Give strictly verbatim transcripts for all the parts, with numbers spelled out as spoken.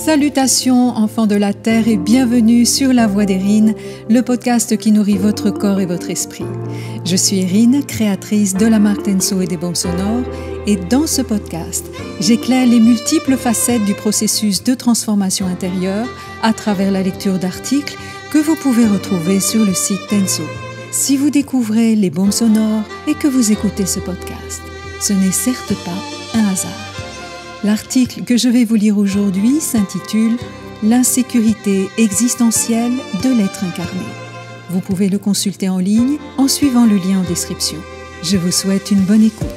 Salutations enfants de la Terre et bienvenue sur La Voix d'Erin, le podcast qui nourrit votre corps et votre esprit. Je suis Erin, créatrice de la marque Tenso et des baumes sonores, et dans ce podcast, j'éclaire les multiples facettes du processus de transformation intérieure à travers la lecture d'articles que vous pouvez retrouver sur le site Tenso. Si vous découvrez les baumes sonores et que vous écoutez ce podcast, ce n'est certes pas un hasard. L'article que je vais vous lire aujourd'hui s'intitule « L'insécurité existentielle de l'être incarné ». Vous pouvez le consulter en ligne en suivant le lien en description. Je vous souhaite une bonne écoute.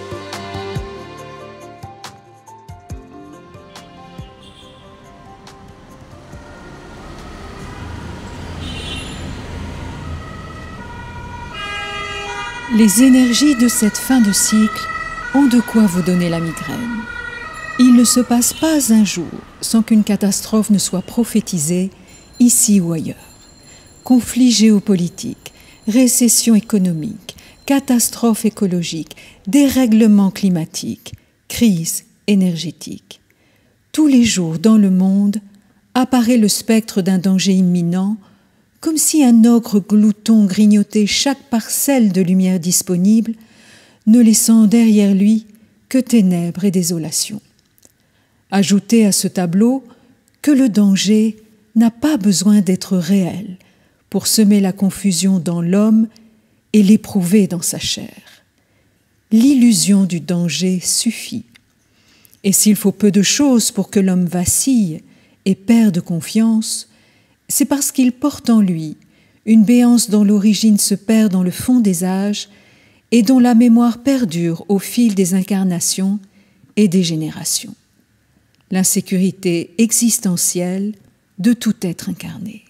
Les énergies de cette fin de cycle ont de quoi vous donner la migraine. Il ne se passe pas un jour sans qu'une catastrophe ne soit prophétisée, ici ou ailleurs. Conflits géopolitiques, récession économique, catastrophes écologiques, dérèglements climatiques, crise énergétique. Tous les jours dans le monde apparaît le spectre d'un danger imminent, comme si un ogre glouton grignotait chaque parcelle de lumière disponible, ne laissant derrière lui que ténèbres et désolation. Ajoutez à ce tableau que le danger n'a pas besoin d'être réel pour semer la confusion dans l'homme et l'éprouver dans sa chair. L'illusion du danger suffit. Et s'il faut peu de choses pour que l'homme vacille et perde confiance, c'est parce qu'il porte en lui une béance dont l'origine se perd dans le fond des âges et dont la mémoire perdure au fil des incarnations et des générations. L'insécurité existentielle de tout être incarné.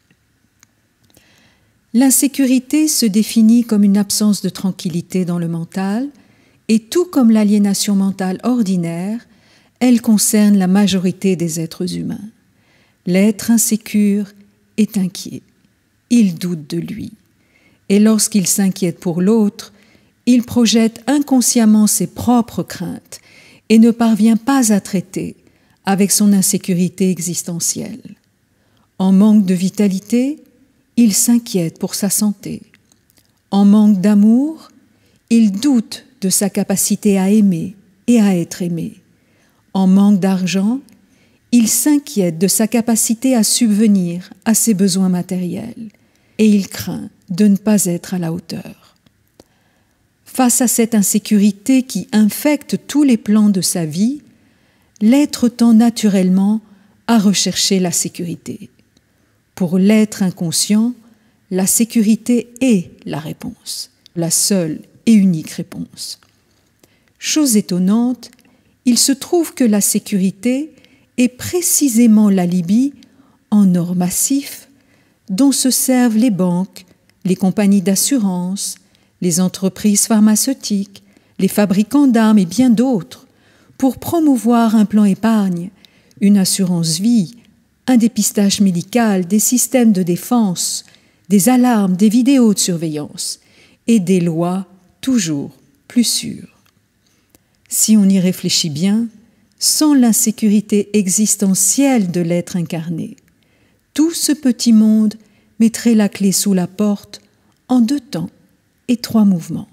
L'insécurité se définit comme une absence de tranquillité dans le mental et tout comme l'aliénation mentale ordinaire, elle concerne la majorité des êtres humains. L'être insécure est inquiet, il doute de lui et lorsqu'il s'inquiète pour l'autre, il projette inconsciemment ses propres craintes et ne parvient pas à traiter avec son insécurité existentielle. En manque de vitalité, il s'inquiète pour sa santé. En manque d'amour, il doute de sa capacité à aimer et à être aimé. En manque d'argent, il s'inquiète de sa capacité à subvenir à ses besoins matériels et il craint de ne pas être à la hauteur. Face à cette insécurité qui infecte tous les plans de sa vie, l'être tend naturellement à rechercher la sécurité. Pour l'être inconscient, la sécurité est la réponse, la seule et unique réponse. Chose étonnante, il se trouve que la sécurité est précisément l'alibi en or massif dont se servent les banques, les compagnies d'assurance, les entreprises pharmaceutiques, les fabricants d'armes et bien d'autres, pour promouvoir un plan épargne, une assurance vie, un dépistage médical, des systèmes de défense, des alarmes, des vidéos de surveillance et des lois toujours plus sûres. Si on y réfléchit bien, sans l'insécurité existentielle de l'être incarné, tout ce petit monde mettrait la clé sous la porte en deux temps et trois mouvements.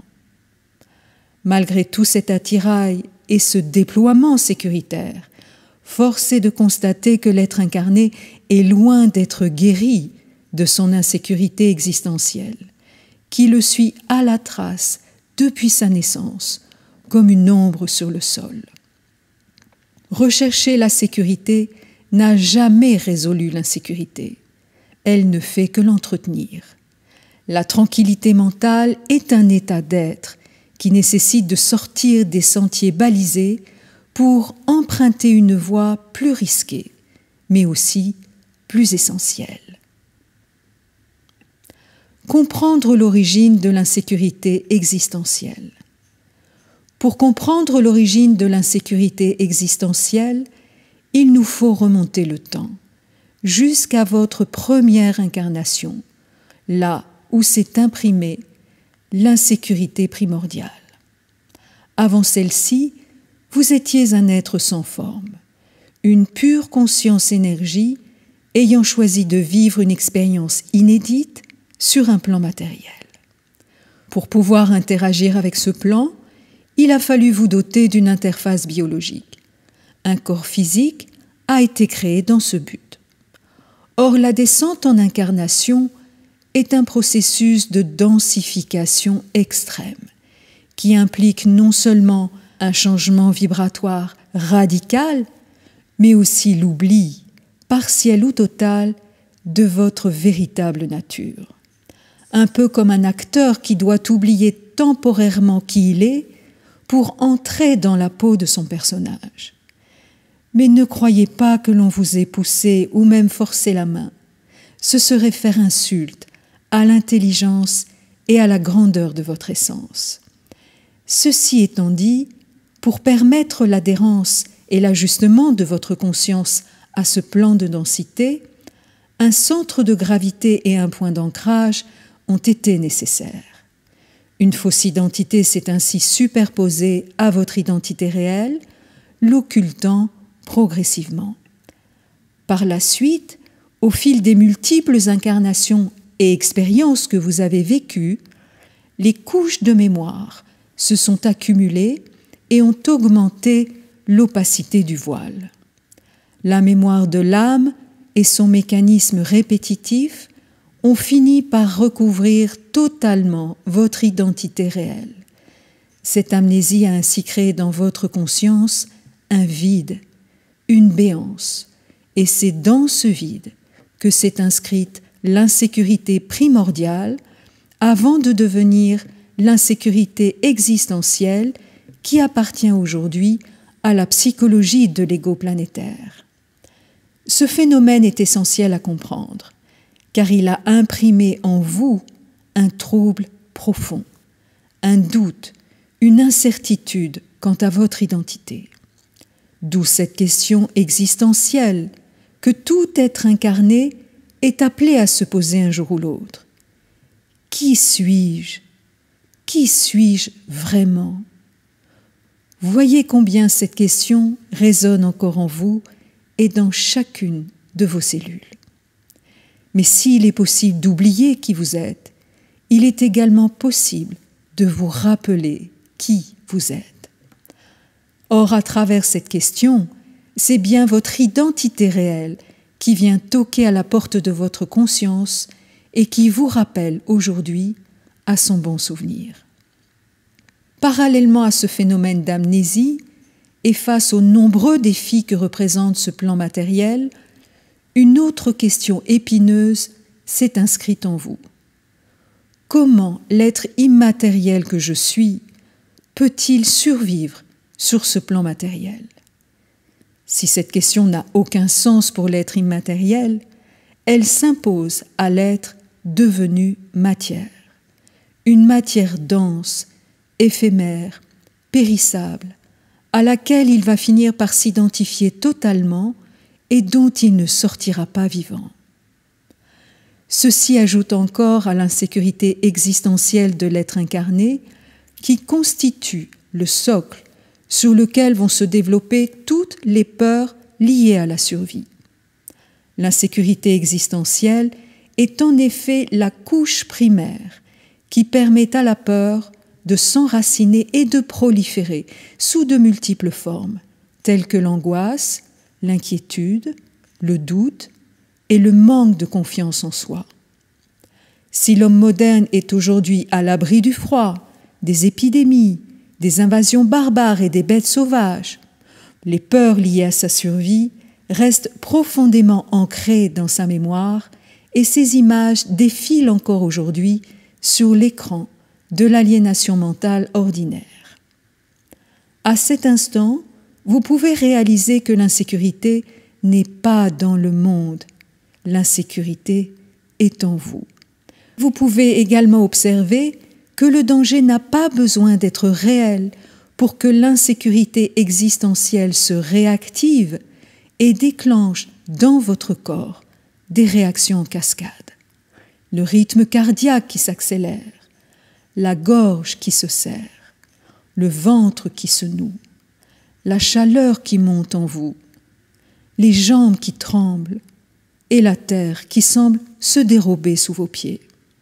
Malgré tout cet attirail et ce déploiement sécuritaire, force est de constater que l'être incarné est loin d'être guéri de son insécurité existentielle, qui le suit à la trace depuis sa naissance, comme une ombre sur le sol. Rechercher la sécurité n'a jamais résolu l'insécurité. Elle ne fait que l'entretenir. La tranquillité mentale est un état d'être qui nécessite de sortir des sentiers balisés pour emprunter une voie plus risquée, mais aussi plus essentielle. Comprendre l'origine de l'insécurité existentielle. Pour comprendre l'origine de l'insécurité existentielle, il nous faut remonter le temps, jusqu'à votre première incarnation, là où s'est imprimée l'insécurité primordiale. Avant celle-ci, vous étiez un être sans forme, une pure conscience-énergie ayant choisi de vivre une expérience inédite sur un plan matériel. Pour pouvoir interagir avec ce plan, il a fallu vous doter d'une interface biologique. Un corps physique a été créé dans ce but. Or, la descente en incarnation est un processus de densification extrême qui implique non seulement un changement vibratoire radical, mais aussi l'oubli, partiel ou total, de votre véritable nature. Un peu comme un acteur qui doit oublier temporairement qui il est pour entrer dans la peau de son personnage. Mais ne croyez pas que l'on vous ait poussé ou même forcé la main. Ce serait faire insulte à l'intelligence et à la grandeur de votre essence. Ceci étant dit, pour permettre l'adhérence et l'ajustement de votre conscience à ce plan de densité, un centre de gravité et un point d'ancrage ont été nécessaires. Une fausse identité s'est ainsi superposée à votre identité réelle, l'occultant progressivement. Par la suite, au fil des multiples incarnations et expériences que vous avez vécues, les couches de mémoire se sont accumulées et ont augmenté l'opacité du voile. La mémoire de l'âme et son mécanisme répétitif ont fini par recouvrir totalement votre identité réelle. Cette amnésie a ainsi créé dans votre conscience un vide, une béance, et c'est dans ce vide que s'est inscrite l'insécurité primordiale avant de devenir l'insécurité existentielle qui appartient aujourd'hui à la psychologie de l'ego planétaire. Ce phénomène est essentiel à comprendre, car il a imprimé en vous un trouble profond, un doute, une incertitude quant à votre identité. D'où cette question existentielle que tout être incarné est appelé à se poser un jour ou l'autre. Qui suis-je? Qui suis-je vraiment? Voyez combien cette question résonne encore en vous et dans chacune de vos cellules. Mais s'il est possible d'oublier qui vous êtes, il est également possible de vous rappeler qui vous êtes. Or, à travers cette question, c'est bien votre identité réelle qui vient toquer à la porte de votre conscience et qui vous rappelle aujourd'hui à son bon souvenir. Parallèlement à ce phénomène d'amnésie, et face aux nombreux défis que représente ce plan matériel, une autre question épineuse s'est inscrite en vous. Comment l'être immatériel que je suis peut-il survivre sur ce plan matériel? Si cette question n'a aucun sens pour l'être immatériel, elle s'impose à l'être devenu matière. Une matière dense, éphémère, périssable, à laquelle il va finir par s'identifier totalement et dont il ne sortira pas vivant. Ceci ajoute encore à l'insécurité existentielle de l'être incarné qui constitue le socle sur lequel vont se développer toutes les peurs liées à la survie. L'insécurité existentielle est en effet la couche primaire qui permet à la peur de s'enraciner et de proliférer sous de multiples formes, telles que l'angoisse, l'inquiétude, le doute et le manque de confiance en soi. Si l'homme moderne est aujourd'hui à l'abri du froid, des épidémies, des invasions barbares et des bêtes sauvages, les peurs liées à sa survie restent profondément ancrées dans sa mémoire et ces images défilent encore aujourd'hui sur l'écran de l'aliénation mentale ordinaire. À cet instant, vous pouvez réaliser que l'insécurité n'est pas dans le monde, l'insécurité est en vous. Vous pouvez également observer que le danger n'a pas besoin d'être réel pour que l'insécurité existentielle se réactive et déclenche dans votre corps des réactions en cascade. Le rythme cardiaque qui s'accélère, la gorge qui se serre, le ventre qui se noue, la chaleur qui monte en vous, les jambes qui tremblent et la terre qui semble se dérober sous vos pieds.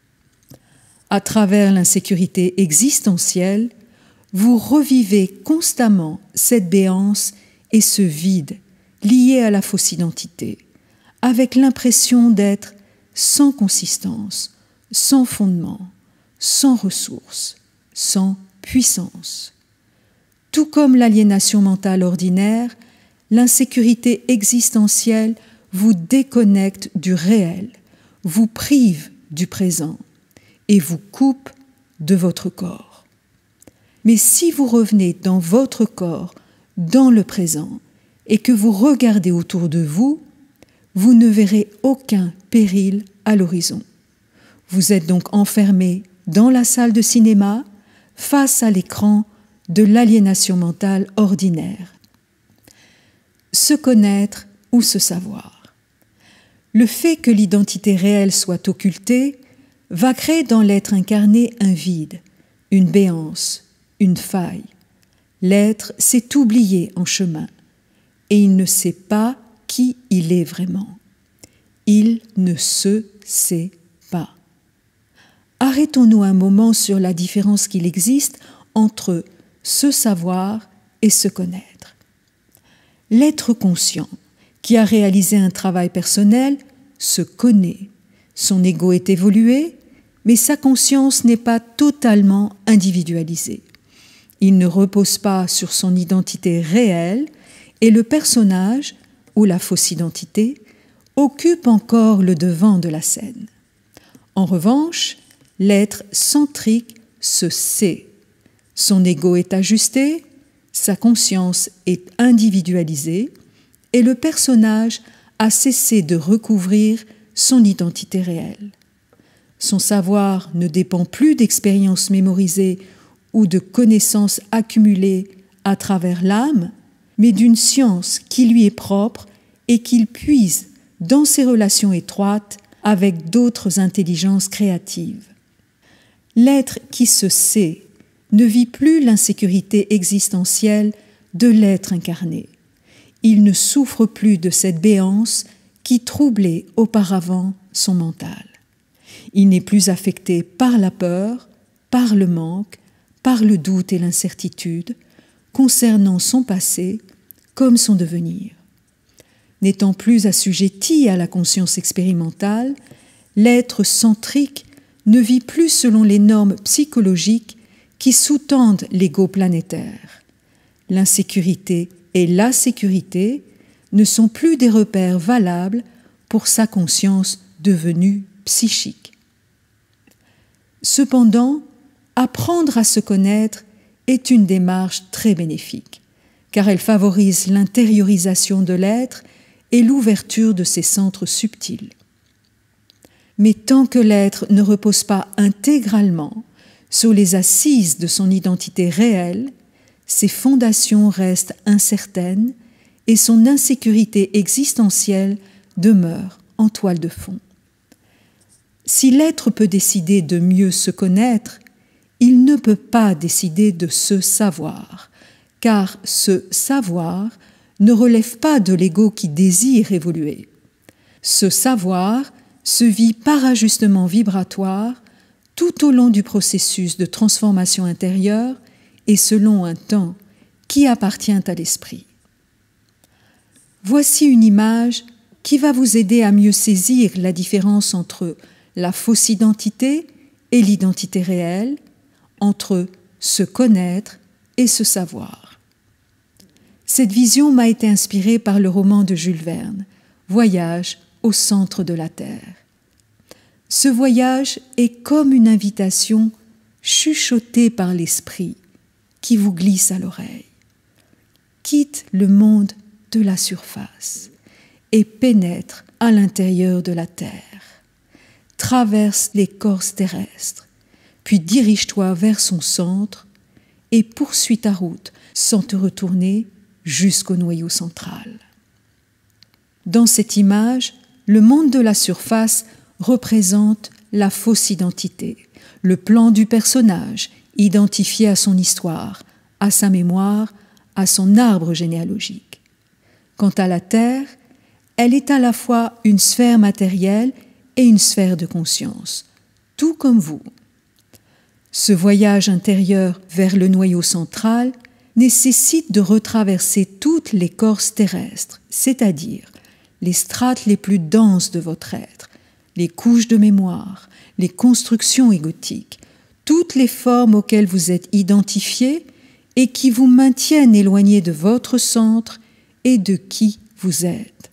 À travers l'insécurité existentielle, vous revivez constamment cette béance et ce vide lié à la fausse identité, avec l'impression d'être sans consistance, sans fondement, sans ressources, sans puissance. Tout comme l'aliénation mentale ordinaire, l'insécurité existentielle vous déconnecte du réel, vous prive du présent et vous coupe de votre corps. Mais si vous revenez dans votre corps, dans le présent, et que vous regardez autour de vous, vous ne verrez aucun péril à l'horizon. Vous êtes donc enfermé dans la salle de cinéma, face à l'écran de l'aliénation mentale ordinaire. Se connaître ou se savoir. Le fait que l'identité réelle soit occultée va créer dans l'être incarné un vide, une béance, une faille. L'être s'est oublié en chemin et il ne sait pas qui il est vraiment. Il ne se sait pas. Arrêtons-nous un moment sur la différence qu'il existe entre se savoir et se connaître. L'être conscient, qui a réalisé un travail personnel, se connaît. Son ego est évolué, mais sa conscience n'est pas totalement individualisée. Il ne repose pas sur son identité réelle et le personnage, ou la fausse identité, occupe encore le devant de la scène. En revanche, l'être centrique se sait. Son ego est ajusté, sa conscience est individualisée et le personnage a cessé de recouvrir son identité réelle. Son savoir ne dépend plus d'expériences mémorisées ou de connaissances accumulées à travers l'âme, mais d'une science qui lui est propre et qu'il puise dans ses relations étroites avec d'autres intelligences créatives. L'être qui se sait ne vit plus l'insécurité existentielle de l'être incarné. Il ne souffre plus de cette béance qui troublait auparavant son mental. Il n'est plus affecté par la peur, par le manque, par le doute et l'incertitude concernant son passé comme son devenir. N'étant plus assujetti à la conscience expérimentale, l'être centrique ne vit plus selon les normes psychologiques qui sous-tendent l'ego planétaire. L'insécurité et la sécurité ne sont plus des repères valables pour sa conscience devenue psychique. Cependant, apprendre à se connaître est une démarche très bénéfique, car elle favorise l'intériorisation de l'être et l'ouverture de ses centres subtils. Mais tant que l'être ne repose pas intégralement sur les assises de son identité réelle, ses fondations restent incertaines et son insécurité existentielle demeure en toile de fond. Si l'être peut décider de mieux se connaître, il ne peut pas décider de se savoir, car ce savoir ne relève pas de l'ego qui désire évoluer. Ce savoir se vit par ajustement vibratoire tout au long du processus de transformation intérieure et selon un temps qui appartient à l'esprit. Voici une image qui va vous aider à mieux saisir la différence entre la fausse identité et l'identité réelle, entre se connaître et se savoir. Cette vision m'a été inspirée par le roman de Jules Verne, Voyage au centre de la Terre. Ce voyage est comme une invitation chuchotée par l'esprit qui vous glisse à l'oreille. Quitte le monde de la surface et pénètre à l'intérieur de la terre. Traverse l'écorce terrestre, puis dirige-toi vers son centre et poursuis ta route sans te retourner jusqu'au noyau central. Dans cette image, le monde de la surface représente la fausse identité, le plan du personnage identifié à son histoire, à sa mémoire, à son arbre généalogique. Quant à la terre, elle est à la fois une sphère matérielle et une sphère de conscience, tout comme vous. Ce voyage intérieur vers le noyau central nécessite de retraverser toute l'écorce terrestre, c'est-à-dire les strates les plus denses de votre être, les couches de mémoire, les constructions égotiques, toutes les formes auxquelles vous êtes identifiés et qui vous maintiennent éloignés de votre centre et de qui vous êtes.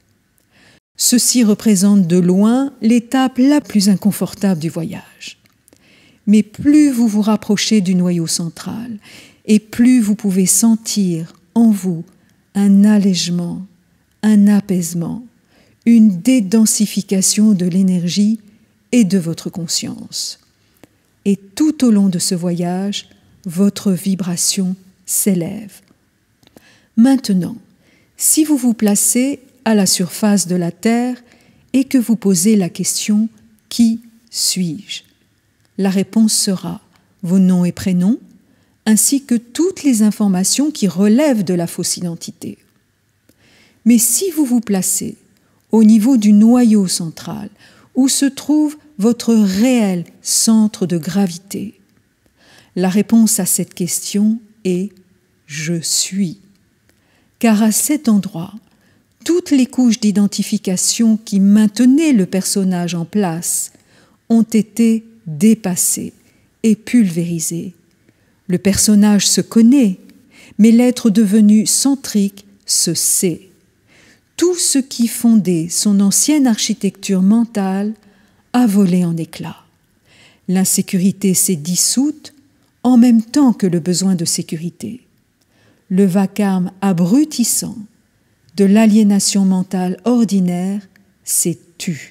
Ceci représente de loin l'étape la plus inconfortable du voyage. Mais plus vous vous rapprochez du noyau central et plus vous pouvez sentir en vous un allègement, un apaisement, une dédensification de l'énergie et de votre conscience. Et tout au long de ce voyage, votre vibration s'élève. Maintenant, si vous vous placez à la surface de la Terre et que vous posez la question « Qui suis-je ?» La réponse sera vos noms et prénoms, ainsi que toutes les informations qui relèvent de la fausse identité. Mais si vous vous placez au niveau du noyau central, où se trouve votre réel centre de gravité, la réponse à cette question est « Je suis ». Car à cet endroit, toutes les couches d'identification qui maintenaient le personnage en place ont été dépassées et pulvérisées. Le personnage se connaît, mais l'être devenu centrique se sait. Tout ce qui fondait son ancienne architecture mentale a volé en éclats. L'insécurité s'est dissoute en même temps que le besoin de sécurité. Le vacarme abrutissant de l'aliénation mentale ordinaire s'est tu.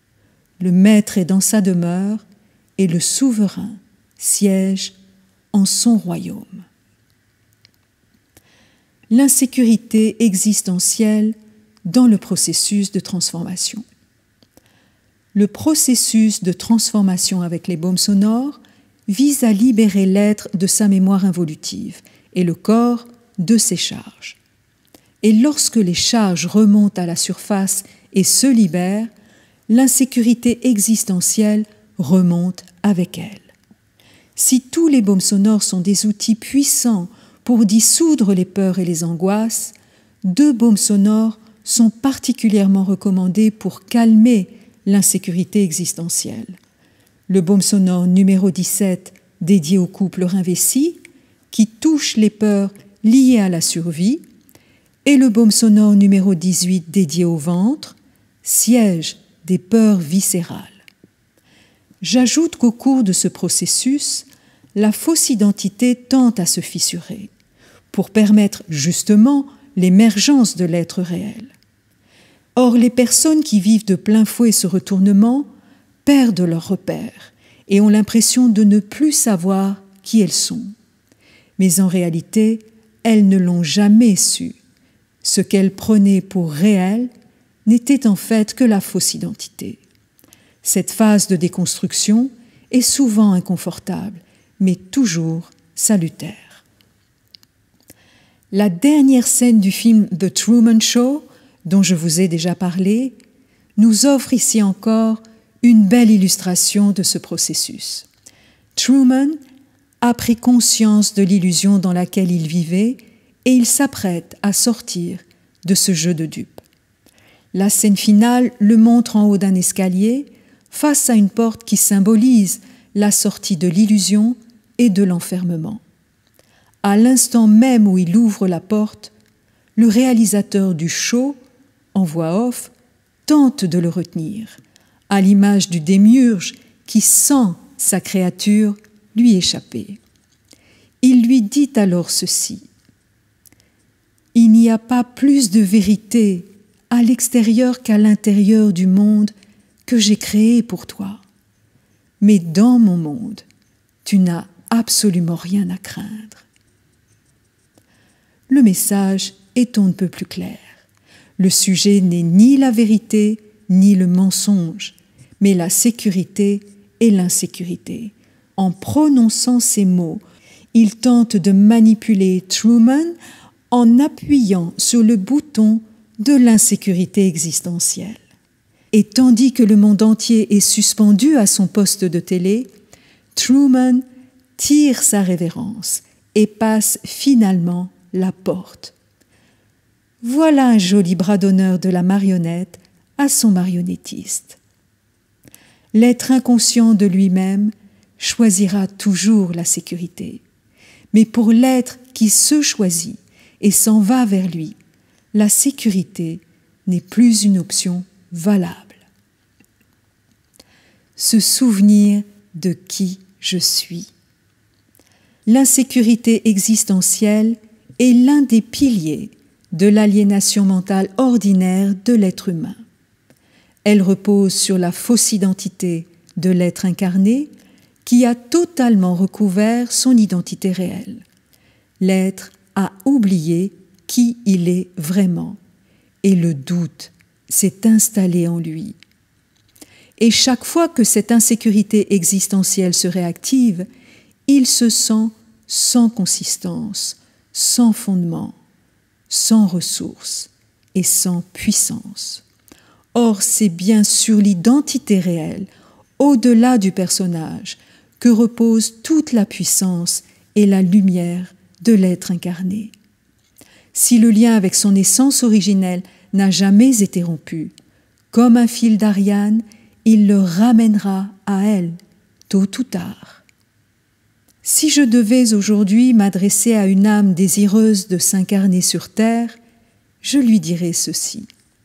Le maître est dans sa demeure et le souverain siège en son royaume. L'insécurité existentielle dans le processus de transformation. Le processus de transformation avec les baumes sonores vise à libérer l'être de sa mémoire involutive et le corps de ses charges. Et lorsque les charges remontent à la surface et se libèrent, l'insécurité existentielle remonte avec elle. Si tous les baumes sonores sont des outils puissants pour dissoudre les peurs et les angoisses, deux baumes sonores sont particulièrement recommandés pour calmer l'insécurité existentielle. Le baume sonore numéro dix-sept, dédié au couple Rinvessi, qui touche les peurs liées à la survie, et le baume sonore numéro dix-huit, dédié au ventre, siège des peurs viscérales. J'ajoute qu'au cours de ce processus, la fausse identité tend à se fissurer pour permettre justement l'émergence de l'être réel. Or, les personnes qui vivent de plein fouet ce retournement perdent leurs repères et ont l'impression de ne plus savoir qui elles sont. Mais en réalité, elles ne l'ont jamais su. Ce qu'elles prenaient pour réel n'était en fait que la fausse identité. Cette phase de déconstruction est souvent inconfortable, mais toujours salutaire. La dernière scène du film The Truman Show, dont je vous ai déjà parlé, nous offre ici encore une belle illustration de ce processus. Truman a pris conscience de l'illusion dans laquelle il vivait et il s'apprête à sortir de ce jeu de dupes. La scène finale le montre en haut d'un escalier, face à une porte qui symbolise la sortie de l'illusion et de l'enfermement. À l'instant même où il ouvre la porte, le réalisateur du show, en voix off, tente de le retenir, à l'image du démiurge qui sent sa créature lui échapper. Il lui dit alors ceci: « Il n'y a pas plus de vérité à l'extérieur qu'à l'intérieur du monde que j'ai créé pour toi. Mais dans mon monde, tu n'as absolument rien à craindre. » Le message est on ne peut plus clair. Le sujet n'est ni la vérité ni le mensonge, mais la sécurité et l'insécurité. En prononçant ces mots, il tente de manipuler Truman en appuyant sur le bouton de l'insécurité existentielle. Et tandis que le monde entier est suspendu à son poste de télé, Truman tire sa révérence et passe finalement la porte. Voilà un joli bras d'honneur de la marionnette à son marionnettiste. L'être inconscient de lui-même choisira toujours la sécurité. Mais pour l'être qui se choisit et s'en va vers lui, la sécurité n'est plus une option valable. Se souvenir de qui je suis. L'insécurité existentielle est l'un des piliers de l'aliénation mentale ordinaire de l'être humain. Elle repose sur la fausse identité de l'être incarné qui a totalement recouvert son identité réelle. L'être a oublié qui il est vraiment et le doute s'est installé en lui. Et chaque fois que cette insécurité existentielle se réactive, il se sent sans consistance, sans fondement, sans ressources et sans puissance. Or, c'est bien sur l'identité réelle, au-delà du personnage, que repose toute la puissance et la lumière de l'être incarné. Si le lien avec son essence originelle n'a jamais été rompu, comme un fil d'Ariane, il le ramènera à elle, tôt ou tard. Si je devais aujourd'hui m'adresser à une âme désireuse de s'incarner sur terre, je lui dirais ceci.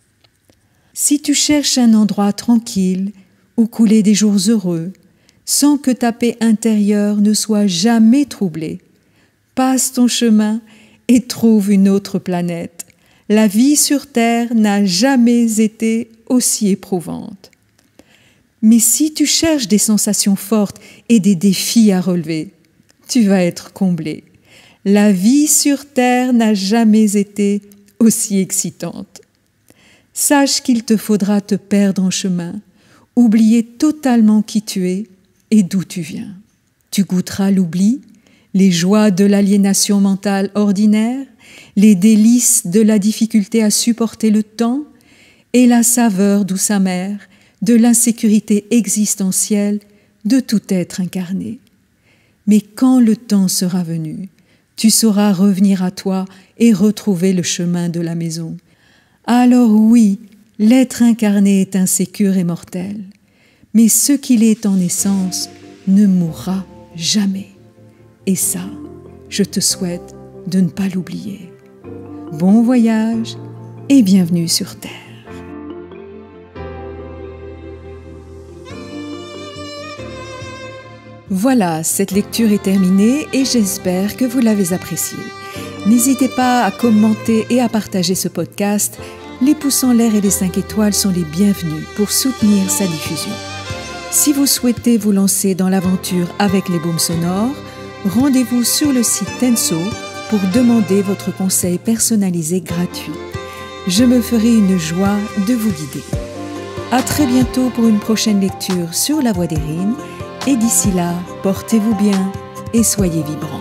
Si tu cherches un endroit tranquille où couler des jours heureux, sans que ta paix intérieure ne soit jamais troublée, passe ton chemin et trouve une autre planète. La vie sur terre n'a jamais été aussi éprouvante. Mais si tu cherches des sensations fortes et des défis à relever, tu vas être comblé. La vie sur terre n'a jamais été aussi excitante. Sache qu'il te faudra te perdre en chemin, oublier totalement qui tu es et d'où tu viens. Tu goûteras l'oubli, les joies de l'aliénation mentale ordinaire, les délices de la difficulté à supporter le temps et la saveur douce amère de l'insécurité existentielle de tout être incarné. Mais quand le temps sera venu, tu sauras revenir à toi et retrouver le chemin de la maison. Alors oui, l'être incarné est insécure et mortel, mais ce qu'il est en essence ne mourra jamais. Et ça, je te souhaite de ne pas l'oublier. Bon voyage et bienvenue sur Terre. Voilà, cette lecture est terminée et j'espère que vous l'avez appréciée. N'hésitez pas à commenter et à partager ce podcast. Les pouces en l'air et les cinq étoiles sont les bienvenus pour soutenir sa diffusion. Si vous souhaitez vous lancer dans l'aventure avec les baumes sonores, rendez-vous sur le site Tenso pour demander votre conseil personnalisé gratuit. Je me ferai une joie de vous guider. À très bientôt pour une prochaine lecture sur La Voix d'Erin. Et d'ici là, portez-vous bien et soyez vibrants.